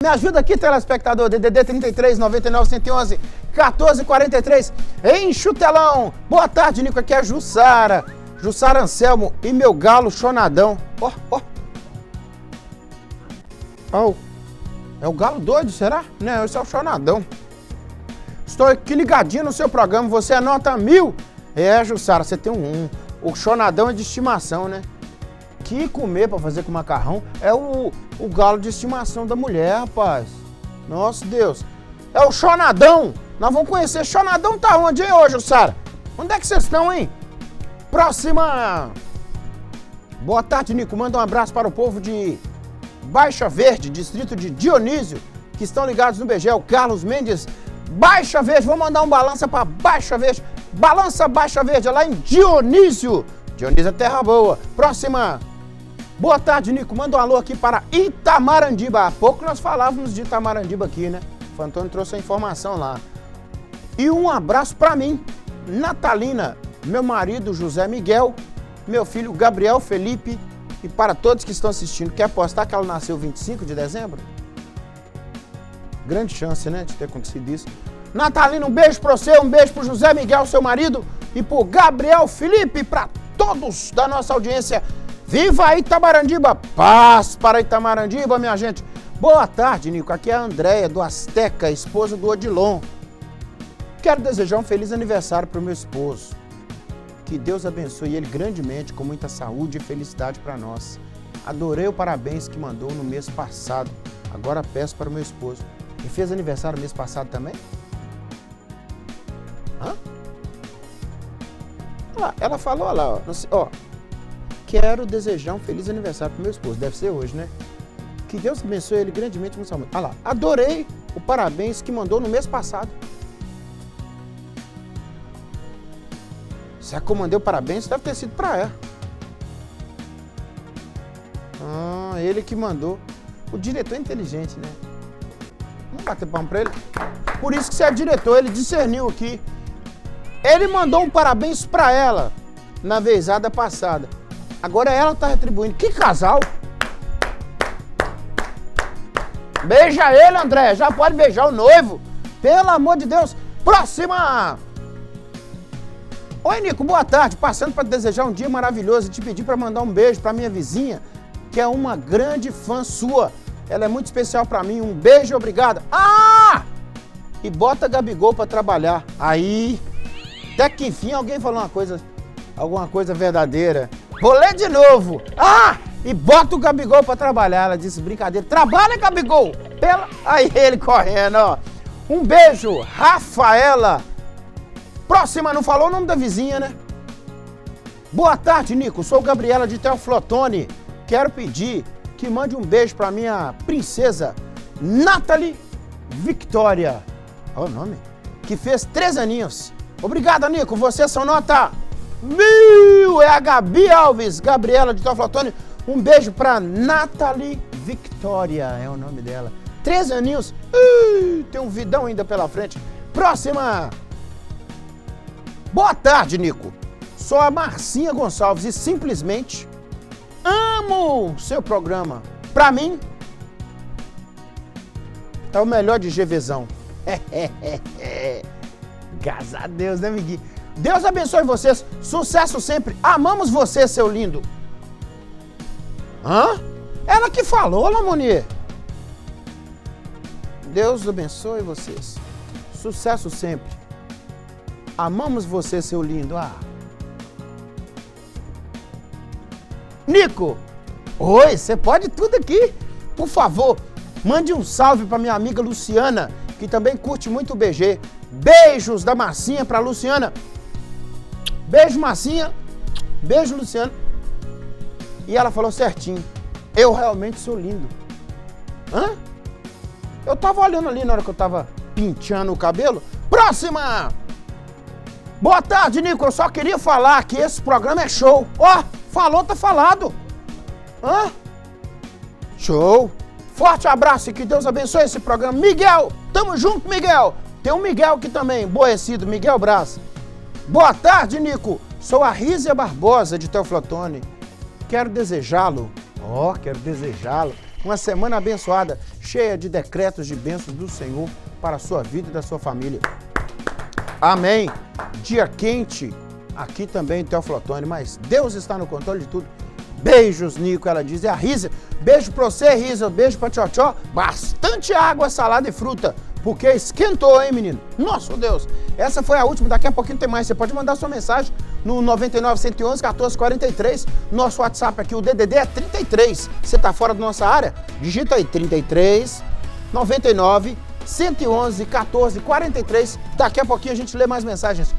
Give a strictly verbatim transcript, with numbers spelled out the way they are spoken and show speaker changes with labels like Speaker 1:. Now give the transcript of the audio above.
Speaker 1: Me ajuda aqui, telespectador. D D D trinta e três, noventa e nove, cento e onze, quatorze, quarenta e três. Enche o telão. Boa tarde, Nico. Aqui é a Jussara. Jussara Anselmo e meu galo chonadão. Ó, ó. Ó. É o galo doido, será? Não, esse é o chonadão. Estou aqui ligadinho no seu programa. Você anota mil. É, Jussara, você tem um, um. O chonadão é de estimação, né? Que comer pra fazer com macarrão é o, o galo de estimação da mulher, rapaz. Nossa, Deus. É o chonadão. Nós vamos conhecer. Chonadão tá onde, hein, hoje, Jussara? Onde é que vocês estão, hein? Próxima. Boa tarde, Nico. Manda um abraço para o povo de Baixa Verde, distrito de Dionísio, que estão ligados no B G. O Carlos Mendes, Baixa Verde. Vou mandar um balança para Baixa Verde. Balança Baixa Verde, é lá em Dionísio. Dionísio é terra boa. Próxima. Boa tarde, Nico. Manda um alô aqui para Itamarandiba. Há pouco nós falávamos de Itamarandiba aqui, né? O Antônio trouxe a informação lá. E um abraço para mim, Natalina, meu marido José Miguel, meu filho Gabriel Felipe e para todos que estão assistindo. Quer apostar que ela nasceu vinte e cinco de dezembro? Grande chance, né, de ter acontecido isso. Natalina, um beijo para você, um beijo para o José Miguel, seu marido, e para o Gabriel Felipe, para todos da nossa audiência. Viva Itamarandiba! Paz para Itamarandiba, minha gente! Boa tarde, Nico. Aqui é a Andréia, do Azteca, esposa do Odilon. Quero desejar um feliz aniversário para o meu esposo. Que Deus abençoe ele grandemente, com muita saúde e felicidade para nós. Adorei o parabéns que mandou no mês passado. Agora peço para o meu esposo. E fez aniversário mês passado também? Hã? Olha lá, ela falou, olha lá, ó, ó. Quero desejar um feliz aniversário pro meu esposo. Deve ser hoje, né? Que Deus abençoe ele grandemente com saúde. Olha lá, adorei o parabéns que mandou no mês passado. Se a que eu mandei o parabéns, deve ter sido pra ela. Ah, ele que mandou. O diretor é inteligente, né? Vamos bater palma pra ele. Por isso que você é diretor, ele discerniu aqui. Ele mandou um parabéns pra ela na vezada passada. Agora ela tá retribuindo. Que casal! Beija ele, André. Já pode beijar o noivo. Pelo amor de Deus. Próxima! Oi, Nico. Boa tarde. Passando para desejar um dia maravilhoso e te pedir para mandar um beijo para minha vizinha, que é uma grande fã sua. Ela é muito especial para mim. Um beijo e obrigada. Ah! E bota Gabigol para trabalhar. Aí, até que enfim alguém falou uma coisa, alguma coisa verdadeira. Vou ler de novo. Ah! E bota o Gabigol pra trabalhar. Ela disse, brincadeira. Trabalha, Gabigol! Pela... Aí ele correndo, ó. Um beijo, Rafaela. Próxima, não falou o nome da vizinha, né? Boa tarde, Nico. Sou Gabriela de Teoflotone. Quero pedir que mande um beijo pra minha princesa, Nathalie Victoria. Olha o nome. Que fez três aninhos. Obrigado, Nico. Vocês são nota... Mil! É a Gabi Alves, Gabriela de Teoflotone. Um beijo pra Nathalie Victoria, é o nome dela. Três aninhos. Ui, tem um vidão ainda pela frente. Próxima. Boa tarde, Nico. Sou a Marcinha Gonçalves e simplesmente amo seu programa. Pra mim, é o melhor de GVzão. Graças a Deus, né, amiguinho? Deus abençoe vocês. Sucesso sempre. Amamos você, seu lindo. Hã? Ela que falou, Lamonier. Deus abençoe vocês. Sucesso sempre. Amamos você, seu lindo. Ah. Nico. Oi, você pode tudo aqui. Por favor, mande um salve para minha amiga Luciana, que também curte muito o B G. Beijos da Marcinha para Luciana. Beijo, Marcinha. Beijo, Luciano. E ela falou certinho. Eu realmente sou lindo. Hã? Eu tava olhando ali na hora que eu tava penteando o cabelo. Próxima! Boa tarde, Nico. Eu só queria falar que esse programa é show. Ó, oh, falou, tá falado. Hã? Show. Forte abraço e que Deus abençoe esse programa. Miguel, tamo junto, Miguel. Tem um Miguel aqui também, boecido, Miguel Braz. Boa tarde, Nico. Sou a Rízia Barbosa de Teoflotone. Quero desejá-lo, ó, oh, quero desejá-lo, uma semana abençoada, cheia de decretos de bênçãos do Senhor para a sua vida e da sua família. Amém. Dia quente aqui também, Teófilo Otoni, mas Deus está no controle de tudo. Beijos, Nico, ela diz. É a Risa. Beijo pra você, Risa. Beijo pra Tchotchó. Bastante água, salada e fruta. Porque esquentou, hein, menino? Nossa, Deus. Essa foi a última. Daqui a pouquinho tem mais. Você pode mandar sua mensagem no nove nove, um um um, um quatro quatro três. Nosso WhatsApp aqui, o D D D é trinta e três. Você tá fora da nossa área? Digita aí, trinta e três, noventa e nove, cento e onze, quatorze, quarenta e três. Daqui a pouquinho a gente lê mais mensagens.